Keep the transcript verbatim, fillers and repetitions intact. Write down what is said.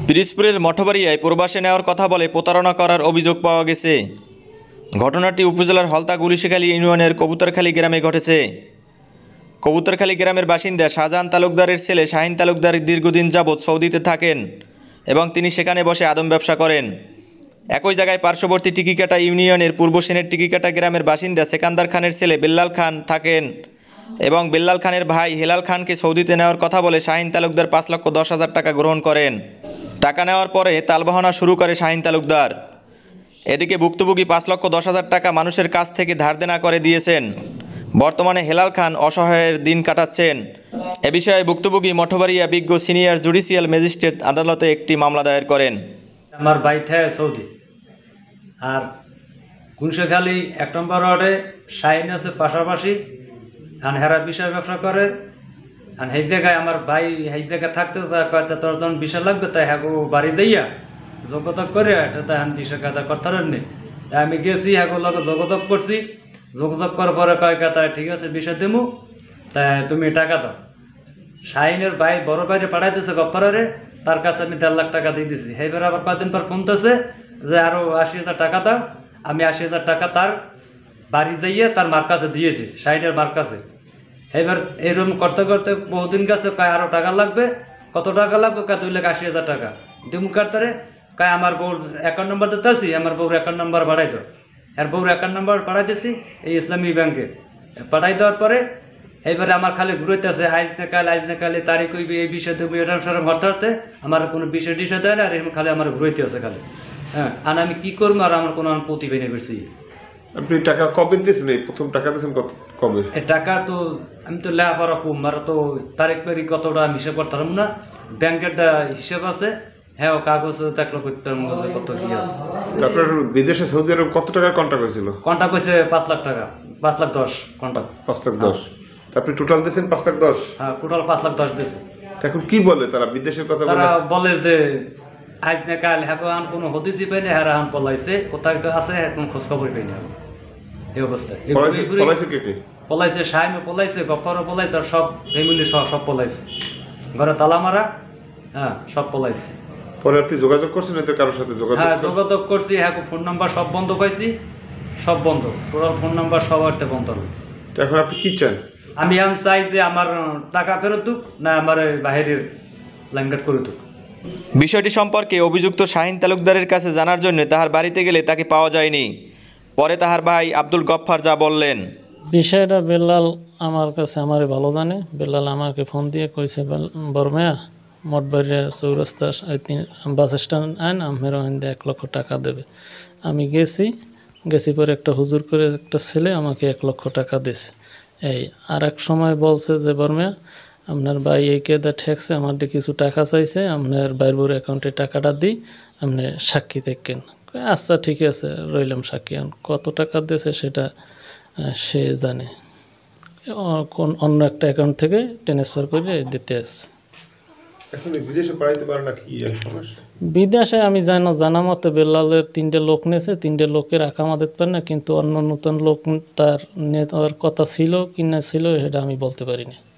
পিরোজপুরের মঠবাড়িয়ায় প্রবাসে নেওয়ার কথা বলে প্রতারণা করার অভিযোগ পাওয়া গেছে। ঘটনাটি উপজেলার হলতা গুলিশেখালী ইউনিয়নের কবুতরখালী গ্রামে ঘটেছে। কবুতরখালী গ্রামের বাসিন্দা শাহজাহান তালুকদারের ছেলে শাহিন তালুকদার দীর্ঘদিন যাবৎ সৌদিতে থাকেন এবং তিনি সেখানে বসে আদম ব্যবসা করেন। একই জায়গায় পার্শ্ববর্তী টিকিকাটা ইউনিয়নের পূর্ব সেনের টিকিকাটা গ্রামের বাসিন্দা সেকান্দার খানের ছেলে বেল্লাল খান থাকেন এবং বেল্লাল খানের ভাই হেলাল খানকে সৌদিতে নেওয়ার কথা বলে শাহিন তালুকদার পাঁচ লক্ষ দশ হাজার টাকা গ্রহণ করেন। টাকা নেওয়ার পরে তালবাহনা শুরু করে শাহিন তালুকদার। এদিকে ভুক্তভোগী পাঁচ লক্ষ দশ হাজার টাকা মানুষের কাছ থেকে ধার দেনা করে দিয়েছেন। বর্তমানে হেলাল খান অসহায়ের দিন কাটাচ্ছেন। এ বিষয়ে ভুক্তভোগী মঠবাড়িয়া বিজ্ঞ সিনিয়র জুডিশিয়াল ম্যাজিস্ট্রেট আদালতে একটি মামলা দায়ের করেন। আমার ভাই থাকে সৌদি, আর গুলশেখালী এক নম্বর ওয়ার্ডে শাহিন আছে পাশাপাশি, আর হেরা বিষয় ব্যবসা করে। আর সেই জায়গায় আমার ভাই সেই জায়গায় থাকতে কয়টা তোর যখন বিষয় লাগবে তাই হ্যাঁ বাড়ি দিয়া যোগাযোগ করে এটা তাই আমি বিষয় কাদা করতে পারেননি। তাই আমি গেছি হ্যাঁ লগে যোগাযোগ করছি। যোগাযোগ করার পরে কয় তাই ঠিক আছে বিষয় দেবো, তাই তুমি টাকা দাও। শাহিনের ভাই বড় বাইরে পাঠাইতেছে গফ্ফারে, তার কাছে আমি দেড় লাখ টাকা দিয়ে দিছি। সেইবার আবার কয়েকদিন পর ফোনতেছে যে আরও আশি হাজার টাকা দাও। আমি আশি হাজার টাকা তার বাড়ি যাইয়ে তার মার কাছে দিয়েছি, শাহিনের মার কাছে। এইবার এইরকম করতে করতে বহুদিন গেছে, কয় আরও টাকা লাগবে। কত টাকা লাগবে? কয় দুই লাখ আশি হাজার টাকা দিমু কাটতারে। কয় আমার বউর অ্যাকাউন্ট নম্বর দিতে আসি, আমার বউর অ্যাকাউন্ট নম্বর পাঠাই দাও। আর বউর অ্যাকাউন্ট নম্বর পাঠাই দিয়েছি এই ইসলামী ব্যাংকে। পাঠাই দেওয়ার পরে এইবারে আমার খালি ঘুরোইতে আছে, আইজ না কাল আইজ না কালে তারিখ হইবে, এই বিষয় দেবো, এটা সরম হরতে হরতে আমার কোনো বিষয় টিষয় দেয় না। আর এরকম খালি আমার ঘুরোইতে আছে খালি। হ্যাঁ, আর আমি কী করবো? আর আমার কোনো প্রতিভা নেই বেশি। আপনি টাকা কবে দিয়েছেন? এই প্রথম টাকা দিয়েছেন কত কবে? এই টাকা তো আমি তো লেখাপড়া কম, আর তো তারিখ পারি কতটা আমি হিসেব করতে পারবো না। ব্যাংকের হিসেব আছে, হ্যাঁ ও কাগজ দেখলো করতে কত কি আছে। আপনার বিদেশে সৌদি আরব কত টাকার কন্ট্রাক্ট হয়েছিল? কন্ট্রাক্ট হয়েছে পাঁচ লাখ টাকা, পাঁচ লাখ দশ কন্ট্রাক্ট। পাঁচ লাখ দশ আপনি টোটাল দিয়েছেন পাঁচ লাখ দশ? হ্যাঁ, টোটাল পাঁচ লাখ দশ দিয়েছে। এখন কি বলে তারা বিদেশের কথা? তারা বলে যে আজ না কাল হ্যাঁ আন কোনো হদিসি পাইনি, হ্যাঁ আন পলাইছে, কোথায় আছে কোনো খোঁজ খবর পাইনি। এই অবস্থায় পলাইছে কে কে? পলাইছে শাহিনও পলাইছে, গফ্ফারও পলাইছে, আর সব ফ্যামিলি সহ সব পলাইছে। ঘরে তালা মারা, হ্যাঁ সব পলাইছে। পরে আপনি যোগাযোগ করছেন এদের কারোর সাথে? যোগাযোগ হ্যাঁ যোগাযোগ করছি, হ্যাঁ ফোন নাম্বার সব বন্ধ পাইছি, সব বন্ধ, টোটাল ফোন নাম্বার সব আরতে বন্ধ হবে। তো এখন আপনি কি চান? আমি আমি চাই যে আমার টাকা ফেরত দুক, না আমার বাইরের লাইনঘাট করে দুক। বিষয়টি সম্পর্কে অভিযুক্ত শাহিন তালুকদারের কাছে জানার জন্য তাহার বাড়িতে গেলে তাকে পাওয়া যায়নি। পরে তাহার ভাই আব্দুল গফ্ফার যা বললেন। বিষয়টা বেল্লাল আমার কাছে আমারই ভালো জানে। বেল্লাল আমাকে ফোন দিয়ে কইছে, বরমেয়া মঠবাড়িয়া চৌরাস্তা বাস স্ট্যান্ড আইন আমের ওখানে এক লক্ষ টাকা দেবে। আমি গেছি গেছি পরে একটা হুজুর করে একটা ছেলে আমাকে এক লক্ষ টাকা দিছে। এই আর এক সময় বলছে যে বরমেয়া আপনার ভাই এই কেদা ঠেকছে, আমার কিছু টাকা চাইছে, আপনার বাইরবুর অ্যাকাউন্টে টাকাটা দিই, আপনি সাক্ষী দেখেন। আচ্ছা ঠিক আছে, রইলাম সাক্ষী। কত টাকা দিয়েছে সেটা সে জানে, কোন অন্য একটা অ্যাকাউন্ট থেকে ট্রান্সফার করে দিতে আসছে। বিদেশে আমি জানো জানা মতো বেল্লালের তিনটে লোক নিয়েছে, তিনটে লোকের আকামা দিতে পারে না, কিন্তু অন্য নতুন লোক তার নেওয়ার কথা ছিল কি না ছিল সেটা আমি বলতে পারি না।